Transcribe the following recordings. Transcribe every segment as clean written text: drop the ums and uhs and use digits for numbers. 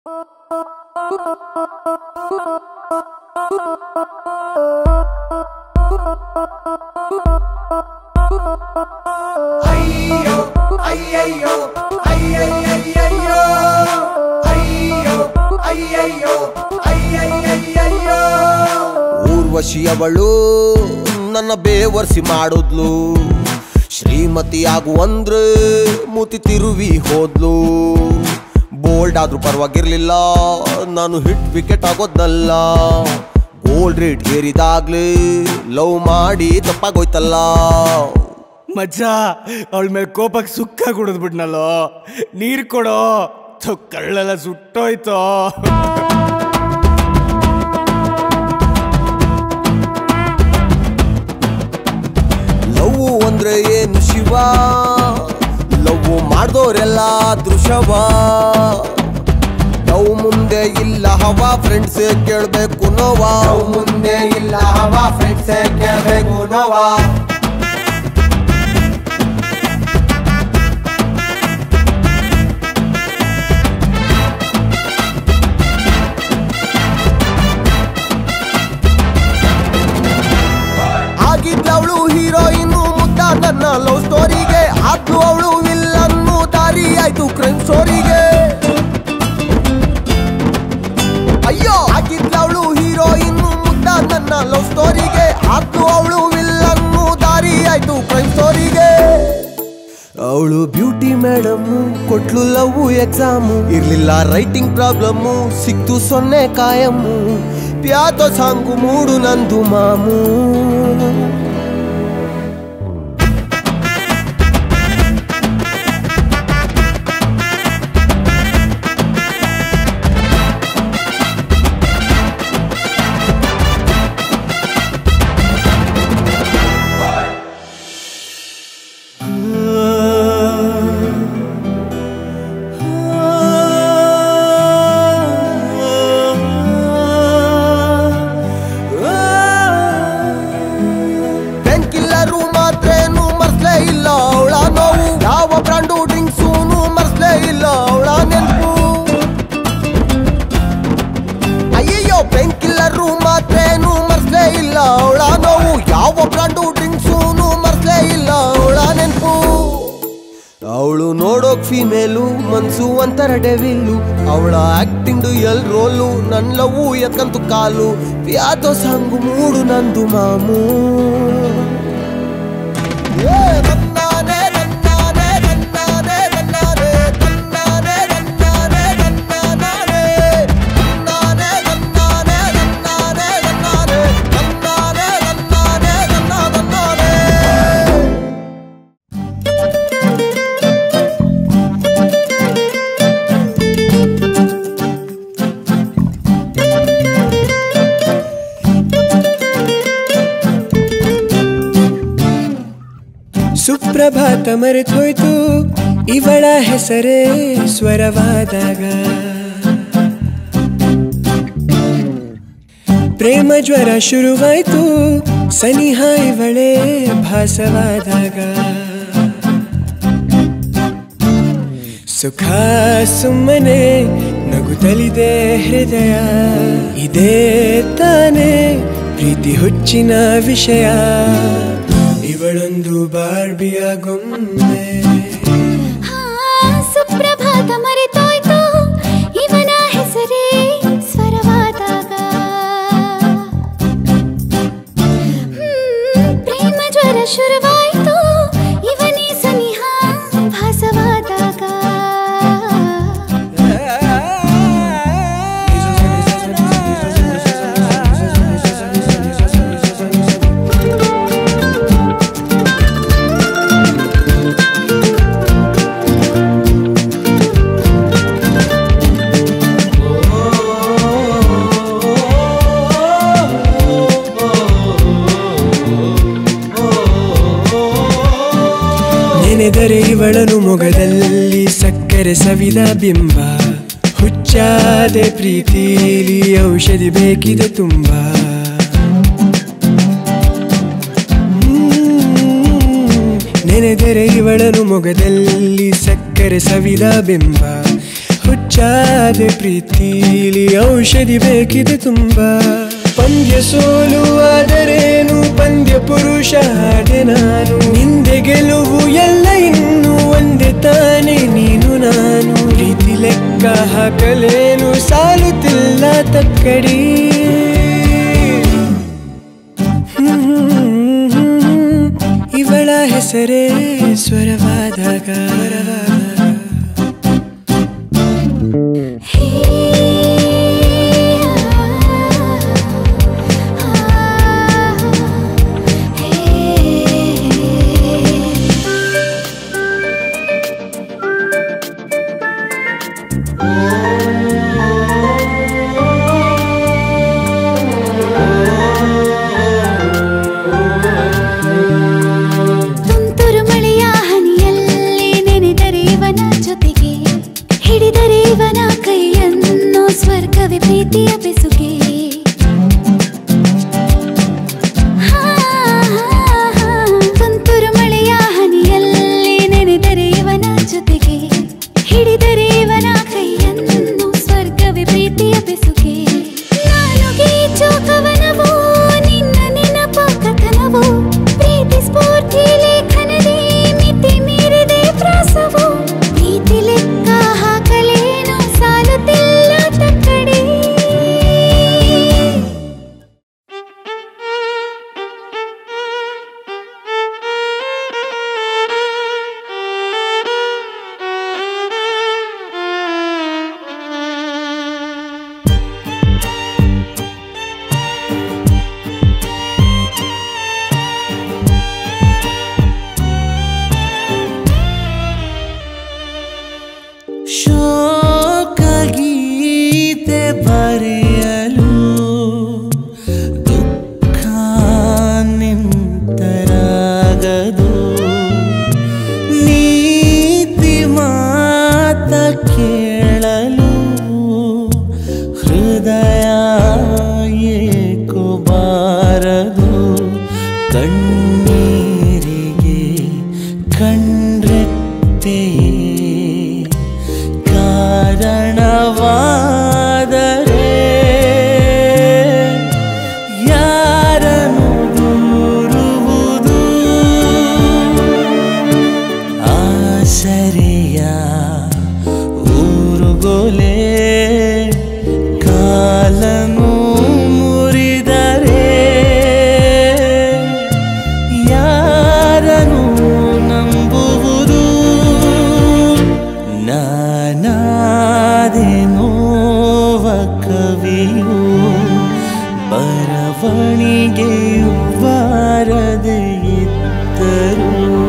ಅಯ್ಯೋ ಅಯ್ಯಯ್ಯೋ ಅಯ್ಯಯ್ಯಯ್ಯೋ ಅಯ್ಯೋ ಅಯ್ಯಯ್ಯೋ ಅಯ್ಯಯ್ಯಯ್ಯೋ ಊರ್ವಶಿಯವಳು ನನ್ನ ಬೇವರ್ಸಿ ಮಾಡಿದ್ಲು ಶ್ರೀಮತಿ ಆಗುವಂದ್ರೆ ಮೂತಿ ತಿರುವಿ ಹೋದ್ಲು ಬೋಲ್ಡ್ ಆದ್ರೂ ಪರವಾಗಿರ್ಲಿಲ್ಲ ನಾನು ಹಿಟ್ ವಿಕೆಟ್ ಆಗೋದ್ನಲ್ಲ ಗೋಲ್ಡ್ ರೇಟ್ ಏರಿದಾಗ್ಲೇ ಲವ್ ಮಾಡಿ ತಪ್ಪಾಗೋಯ್ತಲ್ಲ ಮಜ್ಜ ಅವಳ ಮೇಲೆ ಕೋಪಕ್ಕೆ ಸುಕ್ಕ ಕುಡಿದ್ಬಿಟ್ನಲ್ಲೋ ನೀರು ಕೊಡೋ ಕಳ್ಳೆಲ್ಲ ಸುಟ್ಟೋಯ್ತೋ ಲವ್ ಅಂದ್ರೆ ಏನು ಶಿವ ಲವ್ ಮಾಡ್ದೋರೆಲ್ಲ ದೃಶ್ಯವ ಲವ್ ಮುಂದೆ ಇಲ್ಲ ಹವಾ ಫ್ರೆಂಡ್ಸೇ ಕೇಳ್ಬೇಕು ನೋವಾ ಮುಂದೆ ಇಲ್ಲ ಹವಾ ಫ್ರೆಂಡ್ಸೇ ಕೇಳ್ಬೇಕು ನೋವಾ ಆಗಿದ್ದವಳು ಹೀರೋಯಿನ್ನು ಮುದ್ದ ನನ್ನ ಲವ್ ಸ್ಟೋರಿಗೆ ಆದ್ಲು ಅವಳು ವಿಲ್ಲನ್ನು ದಾರಿ ಆಯ್ತು ಕ್ರೈಮ್ ಸ್ಟೋರಿಗೆ ಅಯ್ಯೋ ಆಗಿದ್ದವಳು ಹೀರೋಯಿನ್ನು ಮುದ್ದ ನನ್ನ ಲವ್ ಸ್ಟೋರಿಗೆ ಆದ್ಲು ಅವಳು ವಿಲ್ಲನ್ನು ದಾರಿ ಆಯ್ತು ಕ್ರೈಮ್ ಸ್ಟೋರಿಗೆ ಅವಳು ಬ್ಯೂಟಿ ಮೇಡಮ್ ಕೊಟ್ಲು ಲವ್ ಎಕ್ಸಾಮು ಇರ್ಲಿಲ್ಲ ರೈಟಿಂಗ್ ಪ್ರಾಬ್ಲಮ್ಮು ಸಿಕ್ತು 0 ಕಾಯಮ್ಮು ಪ್ಯಾತೋ ಸಾಂಗು ಮೂಡು ನಂದು ಮಾಮೂ ಇಲ್ಲ ಅವಳ ನೋವು ಯಾವ ಬ್ರಾಂಡು ಡ್ರಿಂಕ್ಸೂನು ಮರ್ಸ್ಲೇ ಇಲ್ಲ ಅವಳ ನೆನಪು ಅಯ್ಯಯ್ಯೋ ಪೇನ್ ಕಿಲ್ಲರು ಮಾತ್ರೇನು ಮರ್ಸ್ಲೇ ಇಲ್ಲ ಅವಳ ನೋವು ಯಾವ ಬ್ರಾಂಡು ಡ್ರಿಂಕ್ಸೂನು ಮರ್ಸ್ಲೇ ಇಲ್ಲ ಅವಳ ನೆನಪು ಅವಳು ನೋಡೋಕ್ ಫೀಮೇಲು ಮನ್ಸು ಒಂಥರ ಡೆವಿಲ್ಲು ಅವಳ ಆಕ್ಟಿಂಗ್ ಎಲ್ ರೋಲು ನನ್ ಲವ್ ಎಕ್ಕಂತು ಕಾಲು ಪ್ಯಾತೋ ಸಾಂಗು ಮೂಡು ನಂದು ಮಾಮೂ ಸುಪ್ರಭಾತ ಮರೆತೋಯ್ತು ಇವಳ ಹೆಸರೇ ಸ್ವರವಾದಾಗ ಪ್ರೇಮ ಜ್ವರ ಶುರುವಾಯ್ತು ಸನಿಹ ಇವಳೇ ಭಾಸವಾದಾಗ ಸುಖ ಸುಮ್ಮನೆ ನಗುತ್ತಲಿದೆ ಹೃದಯ ಇದೇ ತಾನೇ ಪ್ರೀತಿ ಹುಚ್ಚಿನ ವಿಷಯ ಇವಳೊಂದು ಬಾರ್ಬಿಯ ಗೊಂಬೆ ಸುಪ್ರಭಾತ ಮರೆತೋಯ್ತು ಇವನ ಹೆಸರೇ ಸ್ವರವಾದಾಗ ಪ್ರೇಮ ಜ್ವರ ಶುರುವಾಯ್ತು ಇವನೇ ಸನಿಹ ಭಾಸವಾದಾಗ ನೆನೆದರೆ ಇವಳನು ಮೊಗದಲ್ಲಿ ಸಕ್ಕರೆ ಸವಿದ ಬಿಂಬ ಹುಚ್ಚಾದೆ ಪ್ರೀತಿಲಿ ಔಷಧಿ ಬೇಕಿದೆ ತುಂಬ ನೆನೆದರೆ ಇವಳನು ಮೊಗದಲ್ಲಿ ಸಕ್ಕರೆ ಸವಿದ ಬಿಂಬ ಹುಚ್ಚಾದೆ ಪ್ರೀತಿಲಿ ಔಷಧಿ ಬೇಕಿದೆ ತುಂಬಾ. ಪಂದ್ಯ ಸೋಲುವಾದರೇನು, ಪಂದ್ಯ ಪುರುಷ ಹಾಗೆ ನಾನು. ನಿಂದೆ ಗೆಲುವು ಎಲ್ಲ ಇನ್ನು ಒಂದೇ ತಾನೆ ನೀನು ನಾನು. ಪ್ರೀತಿ ಲೆಕ್ಕ ಹಾಕಲೇನು ಸಾಲುತ್ತಿಲ್ಲ ತಕ್ಕಡಿ. ಇವಳ ಹೆಸರೇ ಸ್ವರವಾದಾಗ ಪ್ರೀತಿಯ ಬೆಸುಗೆ. ತುಂತುರು ಮಳೆಯ ಹನಿಯಲ್ಲಿ ನೆನೆದರೆ ಇವನ ಜೊತೆಗೆ, ಹಿಡಿದರೆ ಇವನ ಕೈಯನ್ನು ಸ್ವರ್ಗವೇ ಪ್ರೀತಿಯ ಬೆಸುಗೆ. ನಾನು ಗೀಚೋ ಕವನವೋ ನಿನ್ನ ನೆನಪ ಕಥನವೋ, ಪ್ರೀತಿ ಸ್ಫೂರ್ತಿ ಲೇಖನದೇ ಮಿತಿ ಮೀರಿದೆ ಪ್ರಾಸವೋ. ಪ್ರೀತಿ ಲೆಕ್ಕ ಹಾಕಲೇನು ಸಾಲುತ್ತಿಲ್ಲ ತಕ್ಕಡಿ. ಶೋಕಗೀತೆ ಬರೆಯಲು ದುಃಖ ನಿಂತರಾಗದು. ನೀತಿ ಮಾತ ಕೇಳಲು ಹೃದಯ ಏಕೋ ಬಾರದು. ಕಣ್ಣೀರಿಗೆ ಕಂಡ್ರೆತ್ತೆ ಕಾರಣವಾದರೆ ಯಾರನ್ನು ದೂರುವುದು. ಆಸರೆಯ ಊರುಗೋಲೆ ಕಾಲನು ಮುರಿದರೆ ಯಾರನ್ನು ನಂಬುವುದು. ನಾನಾದೆ ನೋವ ಕವಿಯು ಬರವಣಿಗೆಯು ಬಾರದೆ ಇದ್ದರು.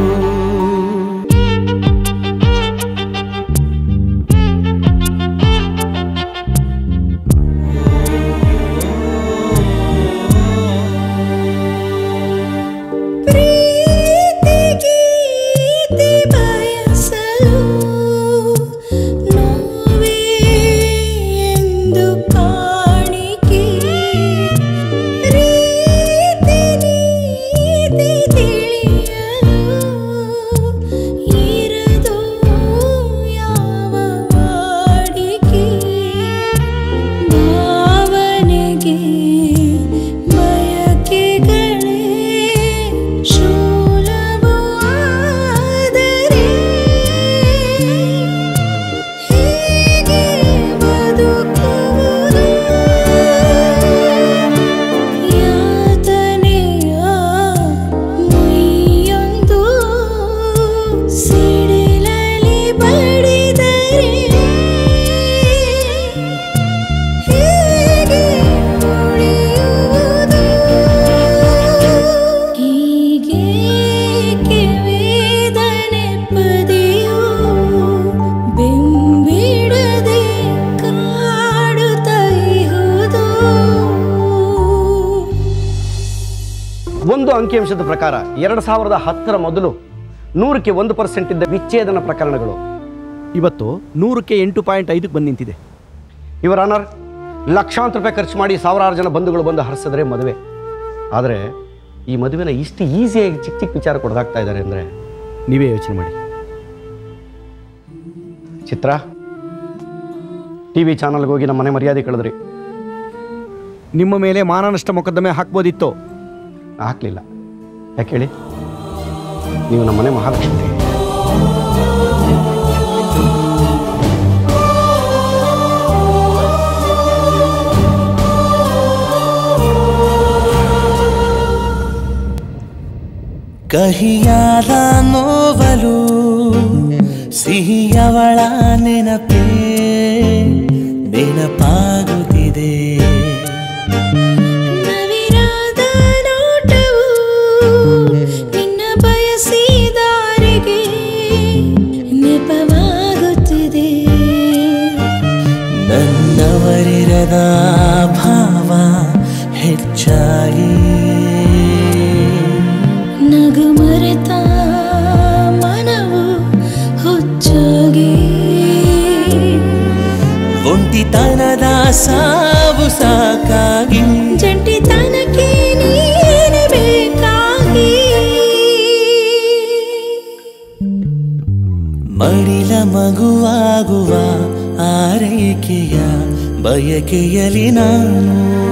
ಒಂದು ಅಂಕಿಅಂಶದ ಪ್ರಕಾರ 2010ರ ಮೊದಲು 100ಕ್ಕೆ 1% ಇದ್ದ ವಿಚ್ಛೇದನ ಪ್ರಕರಣಗಳು ಇವತ್ತು 100ಕ್ಕೆ 8.5ಕ್ಕೆ ಬಂದು ನಿಂತಿದೆ. ಇವರ ಆನರ್, ಲಕ್ಷಾಂತರ ರೂಪಾಯಿ ಖರ್ಚು ಮಾಡಿ ಸಾವಿರಾರು ಜನ ಬಂಧುಗಳು ಬಂದು ಹರಿಸಿದ್ರೆ ಮದುವೆ. ಆದರೆ ಈ ಮದುವೆನ ಇಷ್ಟು ಈಸಿಯಾಗಿ ಚಿಕ್ಕ ಚಿಕ್ಕ ವಿಚಾರ ಕೊಡದಾಗ್ತಾ ಇದ್ದಾರೆ ಅಂದರೆ ನೀವೇ ಯೋಚನೆ ಮಾಡಿ. ಚಿತ್ರ, ಟಿ ವಿ ಚಾನಲ್ಗೆ ಹೋಗಿ ನಮ್ಮ ಮನೆ ಮರ್ಯಾದೆ ಕಳೆದ್ರಿ. ನಿಮ್ಮ ಮೇಲೆ ಮಾನನಷ್ಟ ಮೊಕದ್ದಮೆ ಹಾಕ್ಬೋದಿತ್ತು, ಹಾಕಲಿಲ್ಲ. ಯಾಕೆ ಹೇಳಿ? ನೀವು ನಮ್ಮ ಮನೆ ಮಹಾಲಕ್ಷ್ಮಿ. ಕಹಿಯಾದ ನೋವಲು ಸಿಹಿಯವಳ ನೆನಪೇ ನೆನಪಾಗುತ್ತಿದೆ. ನವಿರಾದ ನೋಟವು ನಿನ್ನ ಬಯಸಿದಾರಿಗೆ ನೆಪವಾಗುತ್ತಿದೆ. ನನ್ನವರಿರದ ಭಾವ ಹೆಚ್ಚಾಗಿ ನಗು ಮರೆತ ಮನವು ಹುಚ್ಚಾಗಿ ಒಂಟಿತನದ ಸಾವು ಸಾಕಾಗಿ ಜಂಟಿತನಕ್ಕೆ ನೀನೆ ಬೇಕಾಗಿ ಮಡಿಲ ಮಗುವಾಗುವ ಆರೈಕೆಯ ಬಯಕೆಯಲಿ ನಾನು